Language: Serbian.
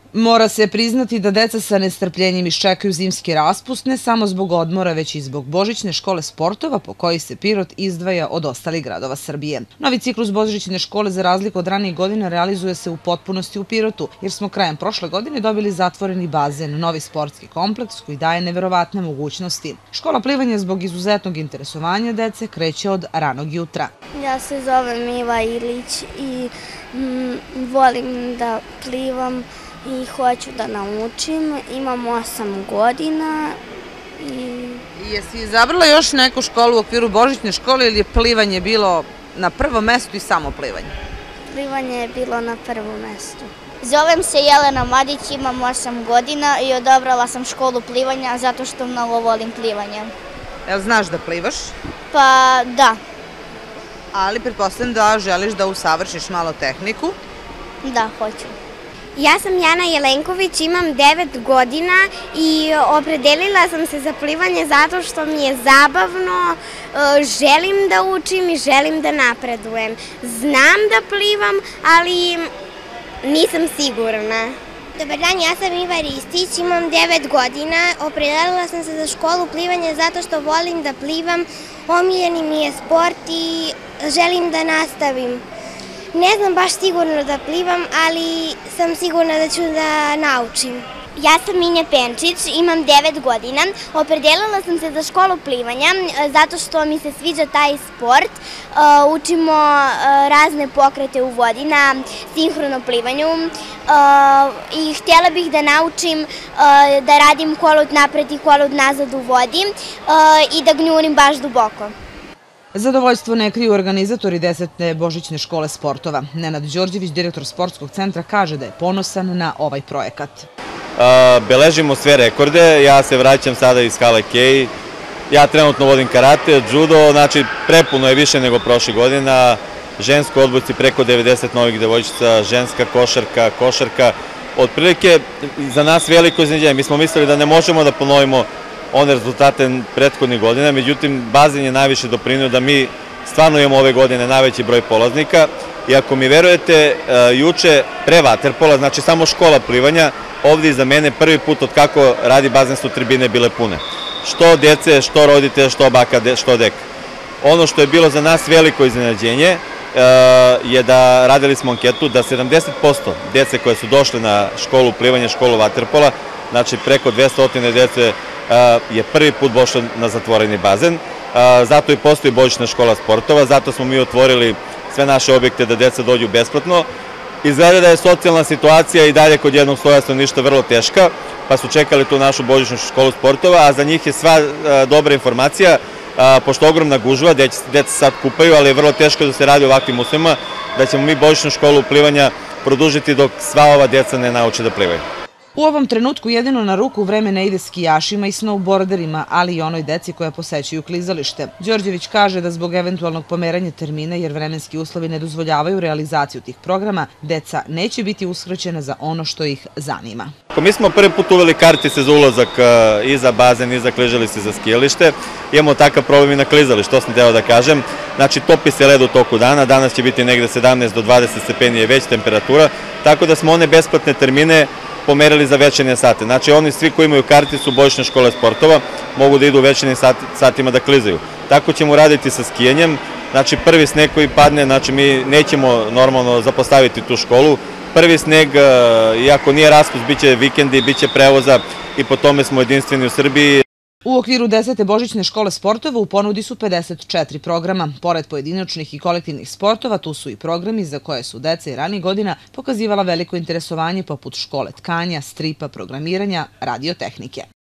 Mora se priznati da deca sa nestrpljenjem iščekaju zimski raspust ne samo zbog odmora, već i zbog Božićne škole sportova po kojoj se Pirot izdvaja od ostalih gradova Srbije. Novi ciklus Božićne škole za razliku od ranijih godina realizuje se u potpunosti u Pirotu, jer smo krajem prošle godine dobili zatvoreni bazen, novi sportski kompleks koji daje neverovatne mogućnosti. Škola plivanja zbog izuzetnog interesovanja dece kreće od ranog jutra. Ja se zovem Miva Ilić i volim da plivam i hoću da naučim. Imam 8 godina. Jesi izabrala još neku školu u okviru Božićne škole ili je plivanje bilo na prvom mestu i samo plivanje? Plivanje je bilo na prvom mestu. Zovem se Jelena Madić, imam 8 godina i odabrala sam školu plivanja zato što mnogo volim plivanje. Jel znaš da plivaš? Pa da. Ali pretpostavljam da želiš da usavršiš malo tehniku? Da, hoću. Ja sam Jana Jelenković, imam 9 godina i opredelila sam se za plivanje zato što mi je zabavno, želim da učim i želim da napredujem. Znam da plivam, ali nisam sigurna. Dobar dan, ja sam Iva Ristić, imam 9 godina, opredelila sam se za školu plivanja zato što volim da plivam, omiljeni mi je sport i želim da nastavim. Ne znam baš sigurno da plivam, ali sam sigurna da ću da naučim. Ja sam Minja Penčić, imam 9 godina. Opredelila sam se za školu plivanja zato što mi se sviđa taj sport. Učimo razne pokrete u vodi na sinhronom plivanju i htjela bih da naučim da radim kolud napred i kolud nazad u vodi i da gnjurim baš duboko. Zadovoljstvo ne kriju organizatori 10. Božićne škole sportova. Nenad Đorđević, direktor sportskog centra, kaže da je ponosan na ovaj projekat. Beležimo sve rekorde, ja se vraćam sada iz Hale Kej, ja trenutno vodim karate, judo, znači prepuno je više nego prošle godina, žensko odbojci preko 90 novih devojčica, ženska košarka, otprilike za nas veliko iznenađenje. Mi smo mislili da ne možemo da ponovimo one rezultate prethodnih godina, međutim bazen je najviše doprinio da mi stvarno imamo ove godine najveći broj polaznika i ako mi verujete, juče pre vaterpola, znači samo škola plivanja, ovdje iza mene prvi put od kako radi bazen su tribine bile pune. Što djece, što roditelja, što baka, što deka. Ono što je bilo za nas veliko iznenađenje je da radili smo anketu da 70% djece koje su došle na školu plivanja, školu vaterpola, znači preko 200 djece je prvi put došlo na zatvoreni bazen. Zato i postoji Božićna škola sportova, zato smo mi otvorili sve naše objekte da djeca dođu besplatno. Izgleda da je socijalna situacija i dalje kod jednog sloja stanovništva vrlo teška, pa su čekali tu našu Božićnu školu sportova, a za njih je sva dobra informacija, pošto je ogromna gužva, djeca sad kupaju, ali je vrlo teško da se radi o ovakvim uslovima, da ćemo mi Božićnu školu plivanja produžiti dok sva ova djeca ne nauče da plivaju. U ovom trenutku jedino na ruku vreme ne ide skijašima i snowboarderima, ali i onoj deci koja posećuju klizalište. Đorđević kaže da zbog eventualnog pomeranja termina, jer vremenski uslovi ne dozvoljavaju realizaciju tih programa, deca neće biti uskraćena za ono što ih zanima. Mi smo prvi put uveli kartice za ulazak i za bazen i za klizalište i za skijalište. Imamo takav problem i na klizalište, to sam hteo da kažem. Znači topi se led u toku dana, danas će biti negde 17 do 20 stepeni je već temperatura, tako da smo one besplatne termine pomerili za večernje sate. Znači oni svi koji imaju karticu Božićne škole sportova mogu da idu u večernjim satima da klizaju. Tako ćemo raditi sa skijanjem. Znači prvi sneg koji padne, znači mi nećemo normalno zapostaviti tu školu. Prvi sneg, iako nije raspust, biće vikendi, biće prevoza i po tome smo jedinstveni u Srbiji. U okviru 10. Božićne škole sportova u ponudi su 54 programa. Pored pojedinačnih i kolektivnih sportova, tu su i programi za koje su deca i ranijih godina pokazivala veliko interesovanje poput škole tkanja, stripa, programiranja, radiotehnike.